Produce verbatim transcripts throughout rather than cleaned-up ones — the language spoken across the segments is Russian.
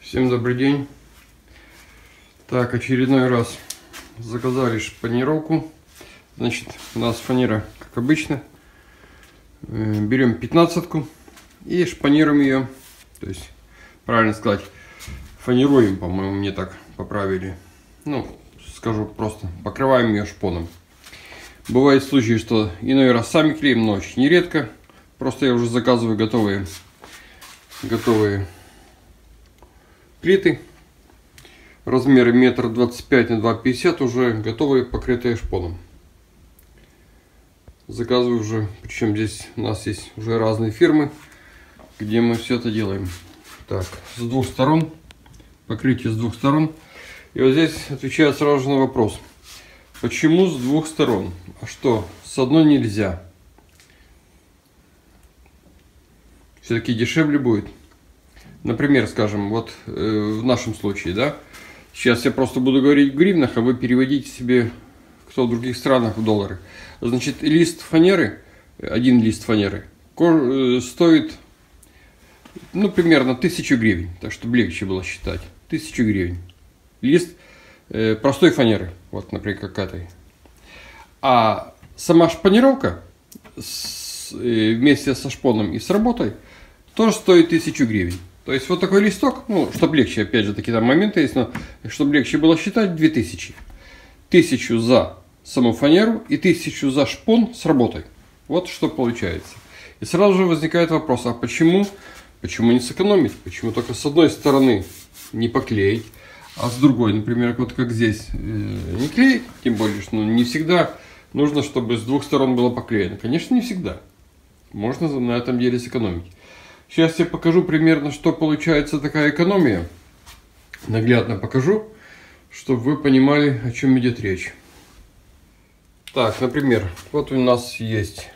Всем добрый день. Так, очередной раз заказали шпанировку. Значит, у нас фанера, как обычно. Берем пятнадцатку и шпанируем ее. То есть, правильно сказать, фанируем, по-моему, мне так поправили. Ну, скажу просто, покрываем ее шпоном. Бывают случаи, что иной раз сами клеим, но очень нередко. Просто я уже заказываю готовые, готовые плиты. Размеры метр двадцать пять на два пятьдесят, уже готовые, покрытые шпоном. Заказываю уже, причем здесь у нас есть уже разные фирмы, где мы все это делаем. Так, с двух сторон, покрытие с двух сторон. И вот здесь отвечаю сразу же на вопрос. Почему с двух сторон? А что, с одной нельзя? Все-таки дешевле будет. Например, скажем, вот э, в нашем случае, да, сейчас я просто буду говорить в гривнах, а вы переводите себе, кто в других странах, в доллары. Значит, лист фанеры, один лист фанеры, стоит, ну, примерно тысячу гривен, так чтобы легче было считать. Тысячу гривен. Лист э, простой фанеры, вот, например, как этой. А сама шпанировка с, э, вместе со шпоном и с работой тоже стоит тысячу гривен. То есть вот такой листок, ну, чтобы легче, опять же, такие там моменты есть, но чтобы легче было считать, две тысячи. Тысячу за саму фанеру и тысячу за шпон с работой. Вот что получается. И сразу же возникает вопрос, а почему, почему не сэкономить? Почему только с одной стороны не поклеить, а с другой, например, вот как здесь, не клеить? Тем более, что ну, не всегда нужно, чтобы с двух сторон было поклеено. Конечно, не всегда. Можно на этом деле сэкономить. Сейчас я покажу примерно, что получается такая экономия. Наглядно покажу, чтобы вы понимали, о чем идет речь. Так, например, вот у нас есть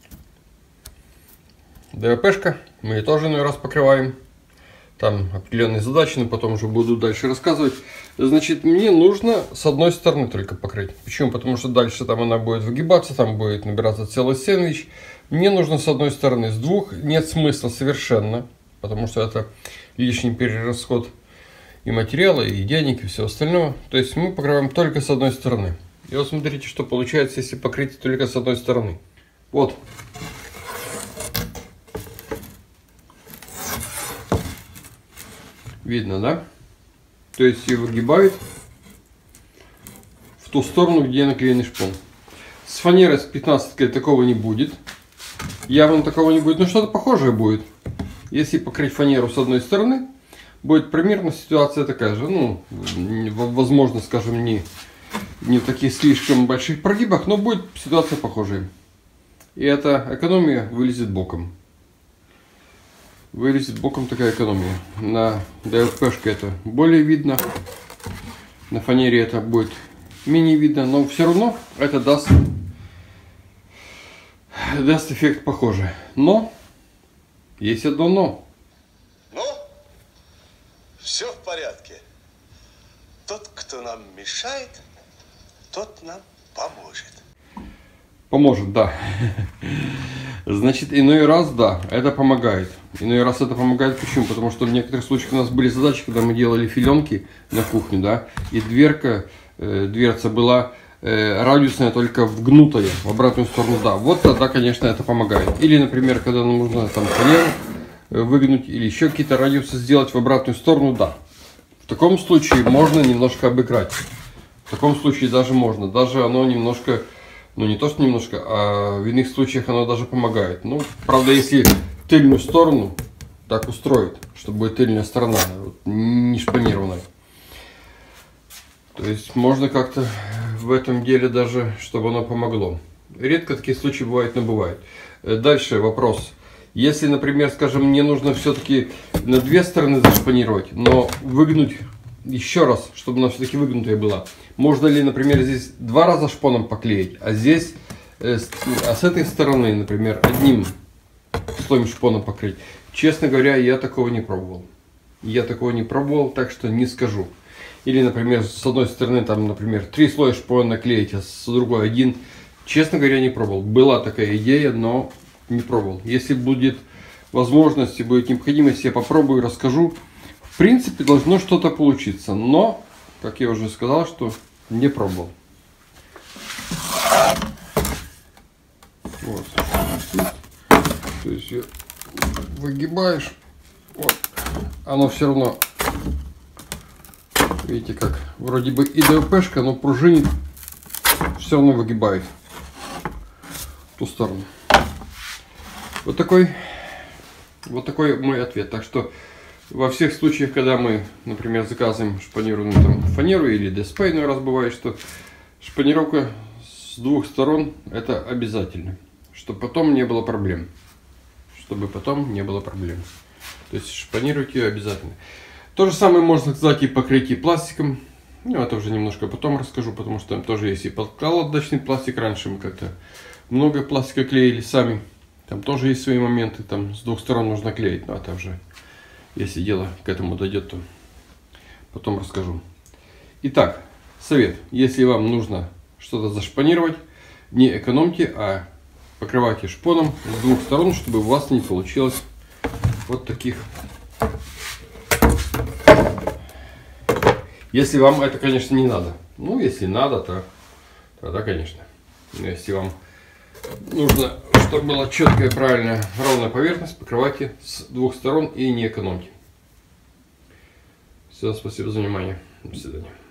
ДВПшка. Мы ее тоже иной раз покрываем. Там определенные задачи, но потом уже буду дальше рассказывать. Значит, мне нужно с одной стороны только покрыть. Почему? Потому что дальше там она будет выгибаться, там будет набираться целый сэндвич. Мне нужно с одной стороны, с двух нет смысла совершенно, потому что это лишний перерасход и материала, и денег, и всего остального. То есть мы покрываем только с одной стороны. И вот смотрите, что получается, если покрыть только с одной стороны. Вот. Видно, да? То есть ее выгибает в ту сторону, где наклеенный шпон. С фанерой с пятнадцаткой такого не будет. Явно такого не будет, но что-то похожее будет. Если покрыть фанеру с одной стороны, будет примерно ситуация такая же. Ну, возможно, скажем, не, не в таких слишком больших прогибах, но будет ситуация похожая. И эта экономия вылезет боком. Вылезет боком такая экономия. На ДВПшке это более видно. На фанере это будет менее видно, но все равно это даст... даст эффект похожий. Но есть одно но. Ну, все в порядке. Тот, кто нам мешает, тот нам поможет. Поможет, да. Значит, иной раз, да, это помогает. Иной раз это помогает. Почему? Потому что в некоторых случаях у нас были задачи, когда мы делали филенки на кухню, да, и дверка, э, дверца была радиусная, только вгнутая в обратную сторону, да, вот тогда, конечно, это помогает. Или, например, когда нам нужно там фанеру выгнуть или еще какие-то радиусы сделать в обратную сторону, да. В таком случае можно немножко обыграть. В таком случае даже можно. Даже оно немножко, ну не то что немножко, а в иных случаях оно даже помогает. Ну, правда, если тыльную сторону так устроить, чтобы тыльная сторона не шпанированная. То есть можно как-то в этом деле даже, чтобы оно помогло. Редко такие случаи бывают, но бывает. Дальше вопрос. Если, например, скажем, мне нужно все-таки на две стороны зашпанировать, но выгнуть еще раз, чтобы она все-таки выгнутая была. Можно ли, например, здесь два раза шпоном поклеить, а здесь, а с этой стороны, например, одним слоем шпона покрыть? Честно говоря, я такого не пробовал. Я такого не пробовал, так что не скажу. Или, например, с одной стороны, там, например, три слоя шпона наклеить, а с другой один. Честно говоря, не пробовал. Была такая идея, но не пробовал. Если будет возможность и будет необходимость, я попробую и расскажу. В В принципе, должно что-то получиться, но, как я уже сказал, что не пробовал. Вот. То есть выгибаешь, вот, оно все равно, видите, как вроде бы и ДВПшка, но пружинит, все равно выгибает в ту сторону. Вот такой, вот такой мой ответ. Так что во всех случаях, когда мы, например, заказываем шпанированную там фанеру или ДСП, иной раз бывает, что шпанировка с двух сторон это обязательно, чтобы потом не было проблем. Чтобы потом не было проблем. То есть шпанировать ее обязательно. То же самое можно сказать и покрытие пластиком. Ну, это уже немножко потом расскажу, потому что там тоже есть и подкладочный пластик. Раньше мы как-то много пластика клеили сами. Там тоже есть свои моменты. Там с двух сторон нужно клеить. Но это уже, если дело к этому дойдет, то потом расскажу. Итак, совет. Если вам нужно что-то зашпанировать, не экономьте, а покрывайте шпоном с двух сторон, чтобы у вас не получилось вот таких. Если вам это, конечно, не надо. Ну, если надо, то тогда, конечно. Но если вам нужно, чтобы была четкая, правильная, ровная поверхность, покрывайте с двух сторон и не экономьте. Все, спасибо за внимание. До свидания.